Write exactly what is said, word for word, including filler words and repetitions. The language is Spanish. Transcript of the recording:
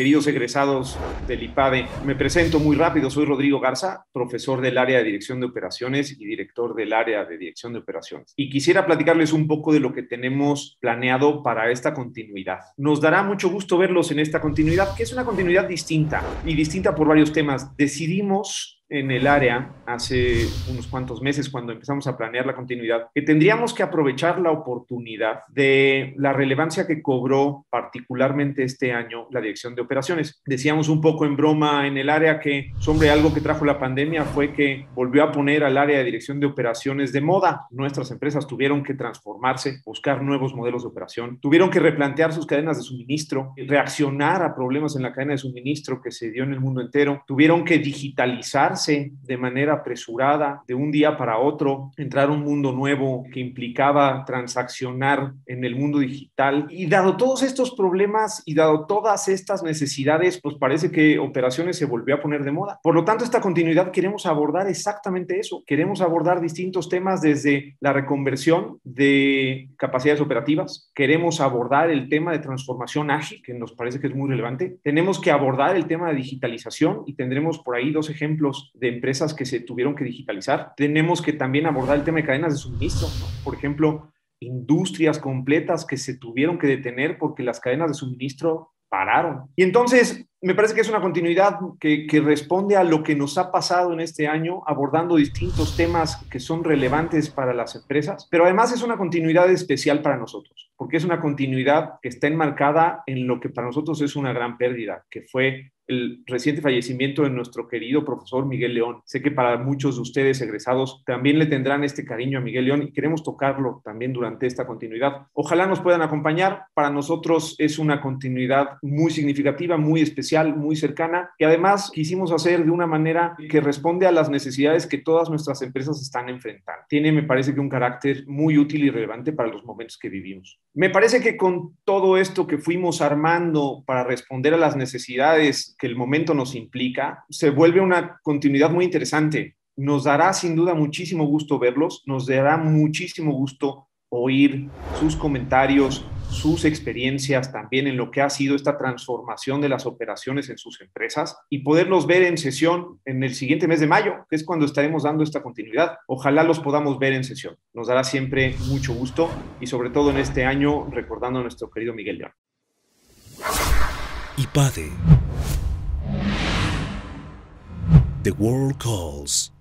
queridos egresados del IPADE. Me presento muy rápido, soy Rodrigo Garza, profesor del área de Dirección de Operaciones y director del área de Dirección de Operaciones. Y quisiera platicarles un poco de lo que tenemos planeado para esta continuidad. Nos dará mucho gusto verlos en esta continuidad, que es una continuidad distinta, y distinta por varios temas. Decidimos en el área hace unos cuantos meses, cuando empezamos a planear la continuidad, que tendríamos que aprovechar la oportunidad de la relevancia que cobró particularmente este año la dirección de operaciones. Decíamos un poco en broma en el área que, hombre, algo que trajo la pandemia fue que volvió a poner al área de dirección de operaciones de moda. Nuestras empresas tuvieron que transformarse, buscar nuevos modelos de operación, tuvieron que replantear sus cadenas de suministro, reaccionar a problemas en la cadena de suministro que se dio en el mundo entero, tuvieron que digitalizarse de manera apresurada, de un día para otro, entrar a un mundo nuevo que implicaba transaccionar en el mundo digital. Y dado todos estos problemas y dado todas estas necesidades, pues parece que operaciones se volvió a poner de moda. Por lo tanto, esta continuidad queremos abordar exactamente eso. Queremos abordar distintos temas desde la reconversión de capacidades operativas. Queremos abordar el tema de transformación ágil, que nos parece que es muy relevante. Tenemos que abordar el tema de digitalización y tendremos por ahí dos ejemplos de empresas que se tuvieron que digitalizar. Tenemos que también abordar el tema de cadenas de suministro, ¿no? Por ejemplo, industrias completas que se tuvieron que detener porque las cadenas de suministro pararon. Y entonces, me parece que es una continuidad que, que responde a lo que nos ha pasado en este año, abordando distintos temas que son relevantes para las empresas, pero además es una continuidad especial para nosotros, porque es una continuidad que está enmarcada en lo que para nosotros es una gran pérdida, que fue el reciente fallecimiento de nuestro querido profesor Miguel León. Sé que para muchos de ustedes egresados también le tendrán este cariño a Miguel León y queremos tocarlo también durante esta continuidad. Ojalá nos puedan acompañar. Para nosotros es una continuidad muy significativa, muy especial, muy cercana, que además quisimos hacer de una manera que responde a las necesidades que todas nuestras empresas están enfrentando. Tiene, me parece que un carácter muy útil y relevante para los momentos que vivimos. Me parece que con todo esto que fuimos armando para responder a las necesidades que el momento nos implica, se vuelve una continuidad muy interesante. Nos dará sin duda muchísimo gusto verlos, nos dará muchísimo gusto oír sus comentarios, sus experiencias también en lo que ha sido esta transformación de las operaciones en sus empresas y poderlos ver en sesión en el siguiente mes de mayo, que es cuando estaremos dando esta continuidad. Ojalá los podamos ver en sesión. Nos dará siempre mucho gusto y sobre todo en este año recordando a nuestro querido Miguel León. IPADE. The World Calls.